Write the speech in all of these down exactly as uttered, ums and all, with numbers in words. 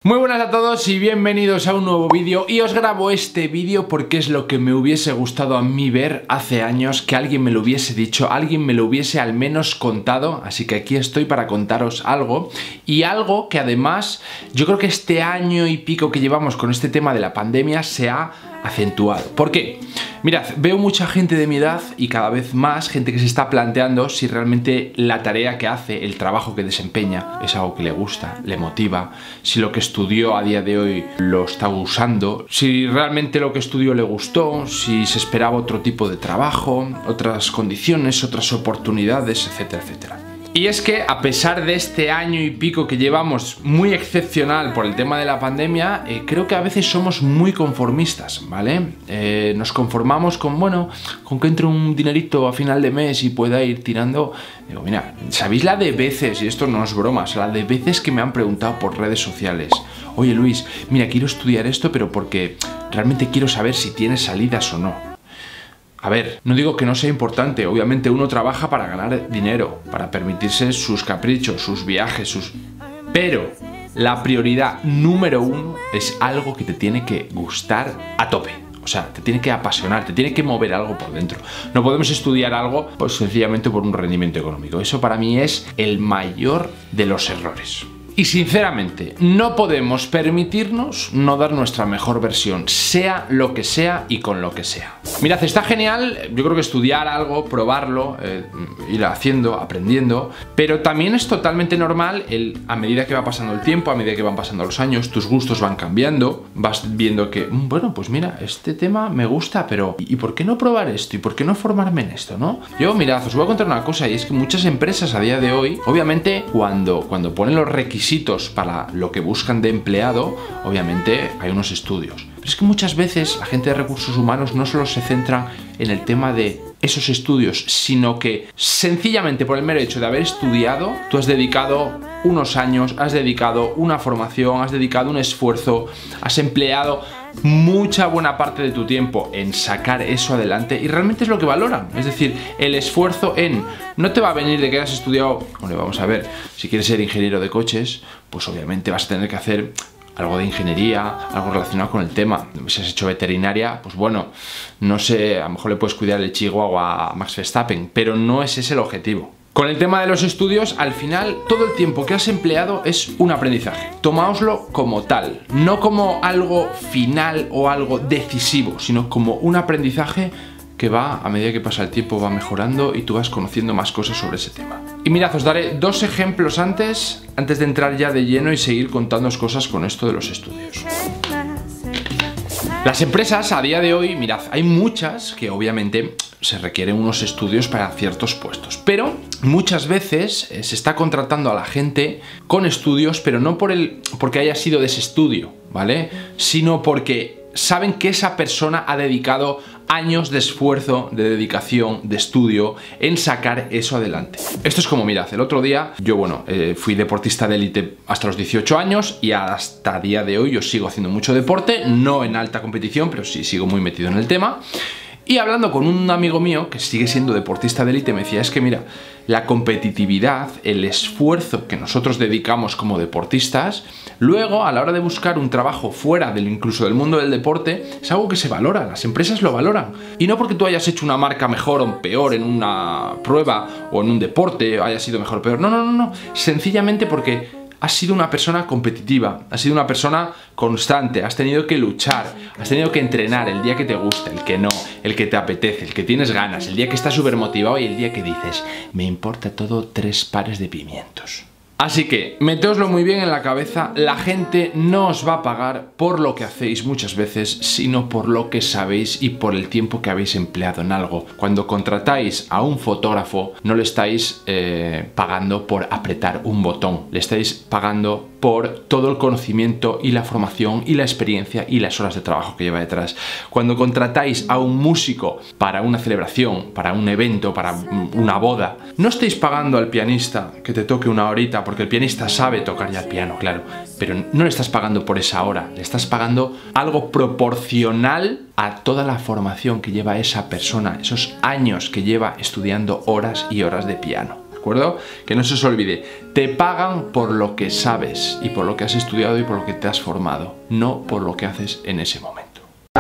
Muy buenas a todos y bienvenidos a un nuevo vídeo. Y os grabo este vídeo porque es lo que me hubiese gustado a mí ver hace años, que alguien me lo hubiese dicho, alguien me lo hubiese al menos contado. Así que aquí estoy para contaros algo, y algo que además yo creo que este año y pico que llevamos con este tema de la pandemia se ha acentuado. ¿Por qué? Mirad, veo mucha gente de mi edad y cada vez más gente que se está planteando si realmente la tarea que hace, el trabajo que desempeña, es algo que le gusta, le motiva, si lo que estudió a día de hoy lo está usando, si realmente lo que estudió le gustó, si se esperaba otro tipo de trabajo, otras condiciones, otras oportunidades, etcétera, etcétera. Y es que a pesar de este año y pico que llevamos muy excepcional por el tema de la pandemia, eh, creo que a veces somos muy conformistas, ¿vale? Eh, nos conformamos con, bueno, con que entre un dinerito a final de mes y pueda ir tirando. Digo, mira, ¿sabéis la de veces, y esto no es broma, la de veces que me han preguntado por redes sociales? Oye Luis, mira, quiero estudiar esto, pero porque realmente quiero saber si tiene salidas o no. A ver, no digo que no sea importante, obviamente uno trabaja para ganar dinero, para permitirse sus caprichos, sus viajes, sus... Pero la prioridad número uno es algo que te tiene que gustar a tope. O sea, te tiene que apasionar, te tiene que mover algo por dentro. No podemos estudiar algo pues sencillamente por un rendimiento económico. Eso para mí es el mayor de los errores. Y sinceramente, no podemos permitirnos no dar nuestra mejor versión, sea lo que sea y con lo que sea. Mirad, está genial, yo creo que estudiar algo, probarlo, eh, ir haciendo, aprendiendo, pero también es totalmente normal el, a medida que va pasando el tiempo, a medida que van pasando los años, tus gustos van cambiando, vas viendo que, bueno, pues mira, este tema me gusta, pero ¿y por qué no probar esto? ¿Y por qué no formarme en esto, no? Yo, mirad, os voy a contar una cosa, y es que muchas empresas a día de hoy, obviamente, cuando, cuando ponen los requisitos para lo que buscan de empleado, obviamente hay unos estudios. Pero es que muchas veces la gente de recursos humanos no solo se centra en el tema de esos estudios, sino que sencillamente por el mero hecho de haber estudiado, tú has dedicado unos años, has dedicado una formación, has dedicado un esfuerzo, has empleado mucha buena parte de tu tiempo en sacar eso adelante, y realmente es lo que valoran. Es decir, el esfuerzo en... No te va a venir de que hayas estudiado... Bueno, vamos a ver, si quieres ser ingeniero de coches, pues obviamente vas a tener que hacer algo de ingeniería, algo relacionado con el tema. Si has hecho veterinaria, pues bueno, no sé, a lo mejor le puedes cuidar el chihuahua a Max Verstappen, pero no es ese el objetivo. Con el tema de los estudios, al final, todo el tiempo que has empleado es un aprendizaje. Tomaoslo como tal, no como algo final o algo decisivo, sino como un aprendizaje que va, a medida que pasa el tiempo, va mejorando y tú vas conociendo más cosas sobre ese tema. Y mirad, os daré dos ejemplos antes, antes de entrar ya de lleno y seguir contándoos cosas con esto de los estudios. Las empresas a día de hoy, mirad, hay muchas que obviamente se requieren unos estudios para ciertos puestos, pero muchas veces eh, se está contratando a la gente con estudios, pero no por el, porque haya sido de ese estudio, ¿vale? Sino porque saben que esa persona ha dedicado años de esfuerzo, de dedicación, de estudio en sacar eso adelante. Esto es como, mirad, el otro día yo, bueno, eh, fui deportista de élite hasta los dieciocho años y hasta día de hoy yo sigo haciendo mucho deporte, no en alta competición, pero sí sigo muy metido en el tema. Y hablando con un amigo mío que sigue siendo deportista de élite, me decía, es que mira, la competitividad, el esfuerzo que nosotros dedicamos como deportistas, luego a la hora de buscar un trabajo fuera del, incluso del mundo del deporte, es algo que se valora, las empresas lo valoran. Y no porque tú hayas hecho una marca mejor o peor en una prueba o en un deporte, hayas sido mejor o peor, no, no, no, no, sencillamente porque has sido una persona competitiva, has sido una persona constante, has tenido que luchar, has tenido que entrenar el día que te gusta, el que no, el que te apetece, el que tienes ganas, el día que estás súper motivado y el día que dices, me importa todo tres pares de pimientos. Así que, meteoslo muy bien en la cabeza, la gente no os va a pagar por lo que hacéis muchas veces, sino por lo que sabéis y por el tiempo que habéis empleado en algo. Cuando contratáis a un fotógrafo, no le estáis eh, pagando por apretar un botón, le estáis pagando por todo el conocimiento y la formación y la experiencia y las horas de trabajo que lleva detrás. Cuando contratáis a un músico para una celebración, para un evento, para una boda, no estáis pagando al pianista que te toque una horita, porque el pianista sabe tocar ya el piano, claro, pero no le estás pagando por esa hora, le estás pagando algo proporcional a toda la formación que lleva esa persona, esos años que lleva estudiando horas y horas de piano. acuerdo? Que no se os olvide, te pagan por lo que sabes y por lo que has estudiado y por lo que te has formado, no por lo que haces en ese momento.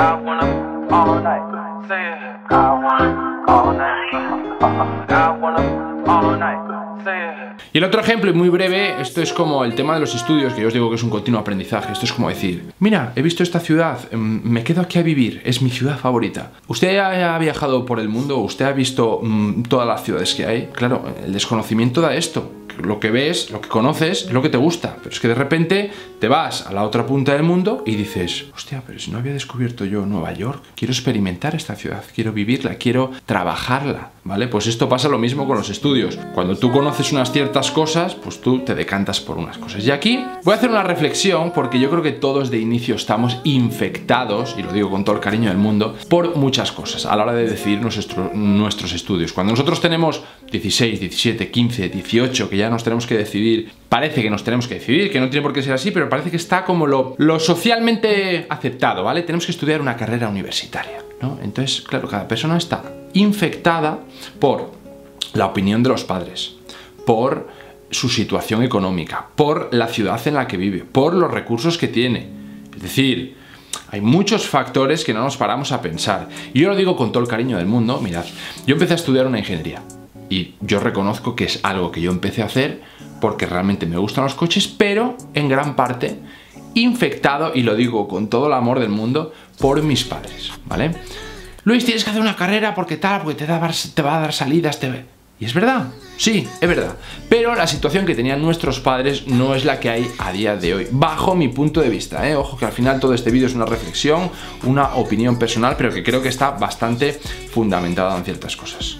Y el otro ejemplo, y muy breve, esto es como el tema de los estudios, que yo os digo que es un continuo aprendizaje. Esto es como decir, mira, he visto esta ciudad, me quedo aquí a vivir, es mi ciudad favorita. ¿Usted ha viajado por el mundo? ¿Usted ha visto mmm, todas las ciudades que hay? Claro, el desconocimiento da esto. Lo que ves, lo que conoces, es lo que te gusta. Pero es que de repente te vas a la otra punta del mundo y dices, hostia, pero si no había descubierto yo Nueva York, quiero experimentar esta ciudad, quiero vivirla, quiero trabajarla, ¿vale? Pues esto pasa lo mismo con los estudios. Cuando tú conoces unas ciertas cosas, pues tú te decantas por unas cosas. Y aquí voy a hacer una reflexión, porque yo creo que todos de inicio estamos infectados, y lo digo con todo el cariño del mundo, por muchas cosas a la hora de decidir nuestro, nuestros estudios. Cuando nosotros tenemos dieciséis, diecisiete, quince, dieciocho, que ya nos tenemos que decidir, parece que nos tenemos que decidir, que no tiene por qué ser así, pero parece que está como lo, lo socialmente aceptado, ¿vale? Tenemos que estudiar una carrera universitaria, ¿no? Entonces, claro, cada persona está infectada por la opinión de los padres, por su situación económica, por la ciudad en la que vive, por los recursos que tiene. Es decir, hay muchos factores que no nos paramos a pensar. Y yo lo digo con todo el cariño del mundo. Mirad, yo empecé a estudiar una ingeniería y yo reconozco que es algo que yo empecé a hacer porque realmente me gustan los coches, pero en gran parte infectado, y lo digo con todo el amor del mundo, por mis padres, ¿vale? Luis, tienes que hacer una carrera porque tal, porque te, da, te va a dar salidas, te... Y es verdad, sí, es verdad. Pero la situación que tenían nuestros padres no es la que hay a día de hoy, bajo mi punto de vista, ¿eh? Ojo que al final todo este vídeo es una reflexión, una opinión personal, pero que creo que está bastante fundamentada en ciertas cosas.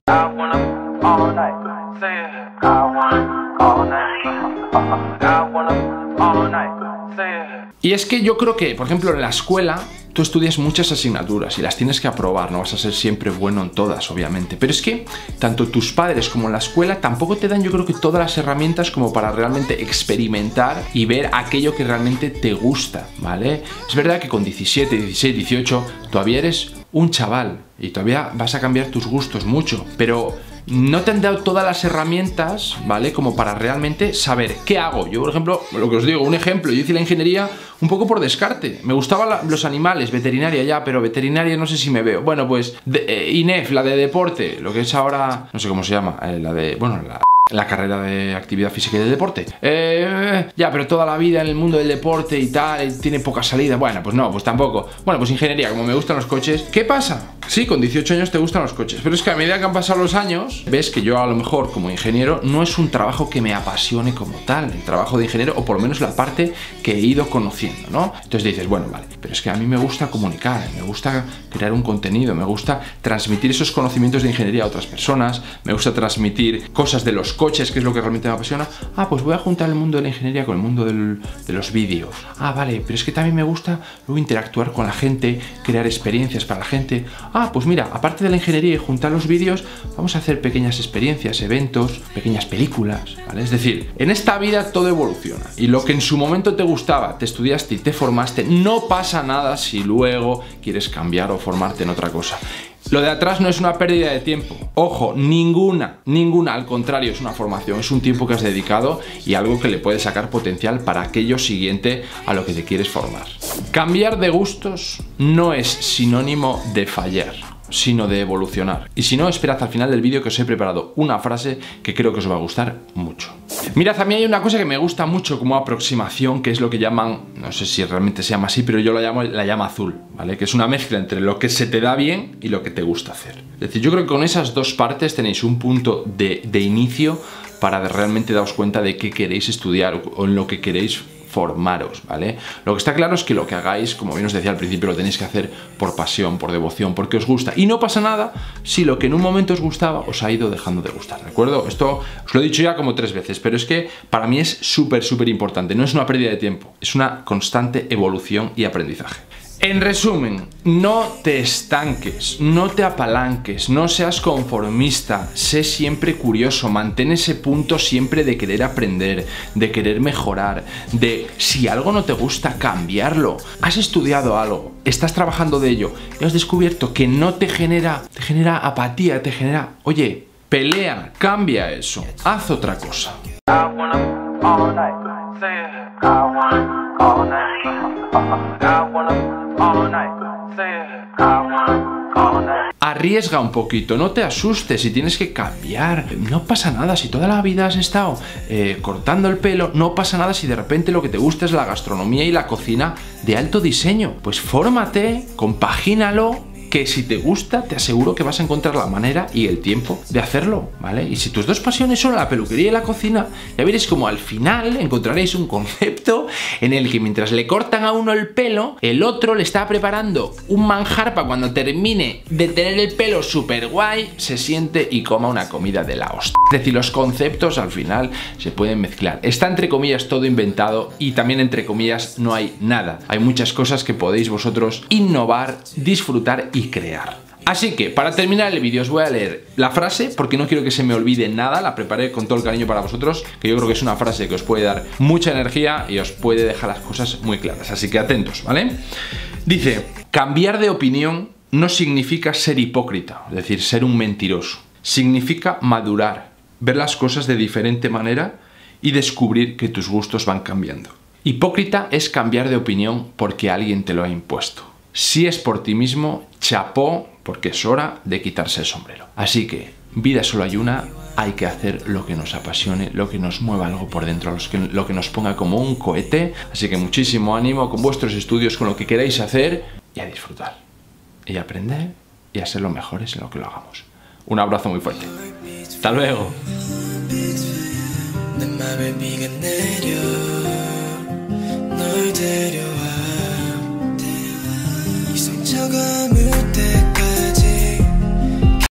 Y es que yo creo que, por ejemplo, en la escuela tú estudias muchas asignaturas y las tienes que aprobar, no vas a ser siempre bueno en todas, obviamente. Pero es que tanto tus padres como la escuela tampoco te dan, yo creo que todas las herramientas como para realmente experimentar y ver aquello que realmente te gusta, ¿vale? Es verdad que con diecisiete, dieciséis, dieciocho todavía eres un chaval y todavía vas a cambiar tus gustos mucho, pero no te han dado todas las herramientas, ¿vale? Como para realmente saber qué hago. Yo, por ejemplo, lo que os digo, un ejemplo, yo hice la ingeniería un poco por descarte. Me gustaban los animales, veterinaria ya, pero veterinaria no sé si me veo. Bueno, pues de, eh, I N E F, la de deporte, lo que es ahora, no sé cómo se llama, eh, la de, bueno, la... la carrera de actividad física y de deporte. Eh, ya, pero toda la vida en el mundo del deporte y tal, tiene poca salida. Bueno, pues no, pues tampoco. Bueno, pues ingeniería, como me gustan los coches. ¿Qué pasa? Sí, con dieciocho años te gustan los coches, pero es que a medida que han pasado los años, ves que yo a lo mejor como ingeniero no es un trabajo que me apasione como tal, el trabajo de ingeniero, o por lo menos la parte que he ido conociendo, ¿no? Entonces dices, bueno, vale, pero es que a mí me gusta comunicar, me gusta crear un contenido, me gusta transmitir esos conocimientos de ingeniería a otras personas, me gusta transmitir cosas de los coches, que es lo que realmente me apasiona. Ah, pues voy a juntar el mundo de la ingeniería con el mundo del, de los vídeos. Ah, vale, pero es que también me gusta luego interactuar con la gente, crear experiencias para la gente. Ah, pues mira, aparte de la ingeniería y juntar los vídeos, vamos a hacer pequeñas experiencias, eventos, pequeñas películas, ¿vale? Es decir, en esta vida todo evoluciona y lo que en su momento te gustaba, te estudiaste y te formaste, no pasa nada si luego quieres cambiar o formarte en otra cosa. Lo de atrás no es una pérdida de tiempo. Ojo, ninguna, ninguna, al contrario, es una formación, es un tiempo que has dedicado y algo que le puede sacar potencial para aquello siguiente a lo que te quieres formar. Cambiar de gustos no es sinónimo de fallar, sino de evolucionar. Y si no, esperad al final del vídeo que os he preparado una frase que creo que os va a gustar mucho. Mirad, a mí hay una cosa que me gusta mucho como aproximación, que es lo que llaman, no sé si realmente se llama así, pero yo la llamo la llama azul, ¿vale? Que es una mezcla entre lo que se te da bien y lo que te gusta hacer. Es decir, yo creo que con esas dos partes tenéis un punto de, de inicio para realmente daros cuenta de qué queréis estudiar o en lo que queréis formaros, ¿vale? Lo que está claro es que lo que hagáis, como bien os decía al principio, lo tenéis que hacer por pasión, por devoción, porque os gusta. Y no pasa nada si lo que en un momento os gustaba os ha ido dejando de gustar, ¿de acuerdo? Esto os lo he dicho ya como tres veces, pero es que para mí es súper, súper importante. No es una pérdida de tiempo, es una constante evolución y aprendizaje. En resumen, no te estanques, no te apalanques, no seas conformista, sé siempre curioso, mantén ese punto siempre de querer aprender, de querer mejorar, de si algo no te gusta, cambiarlo. Has estudiado algo, estás trabajando de ello y has descubierto que no te genera, te genera apatía, te genera, oye, pelea, cambia eso, haz otra cosa. Arriesga un poquito, no te asustes si tienes que cambiar, no pasa nada si toda la vida has estado eh, cortando el pelo, no pasa nada si de repente lo que te gusta es la gastronomía y la cocina de alto diseño, pues fórmate, compagínalo, que si te gusta te aseguro que vas a encontrar la manera y el tiempo de hacerlo, ¿vale? Y si tus dos pasiones son la peluquería y la cocina, ya veréis como al final encontraréis un concepto en el que mientras le cortan a uno el pelo, el otro le está preparando un manjar para cuando termine de tener el pelo súper guay, se siente y coma una comida de la hostia. Es decir, los conceptos al final se pueden mezclar. Está entre comillas todo inventado y también entre comillas no hay nada. Hay muchas cosas que podéis vosotros innovar, disfrutar y crear. Así que para terminar el vídeo os voy a leer la frase porque no quiero que se me olvide nada, la preparé con todo el cariño para vosotros, que yo creo que es una frase que os puede dar mucha energía y os puede dejar las cosas muy claras, así que atentos, ¿vale? Dice, cambiar de opinión no significa ser hipócrita, es decir, ser un mentiroso, significa madurar, ver las cosas de diferente manera y descubrir que tus gustos van cambiando. Hipócrita es cambiar de opinión porque alguien te lo ha impuesto. Si es por ti mismo, chapó, porque es hora de quitarse el sombrero. Así que, vida solo hay una, hay que hacer lo que nos apasione, lo que nos mueva algo por dentro, lo que nos ponga como un cohete. Así que muchísimo ánimo con vuestros estudios, con lo que queráis hacer y a disfrutar. Y a aprender y a ser los mejores en lo que lo hagamos. Un abrazo muy fuerte. Hasta luego. 널 데려와 이 상처감을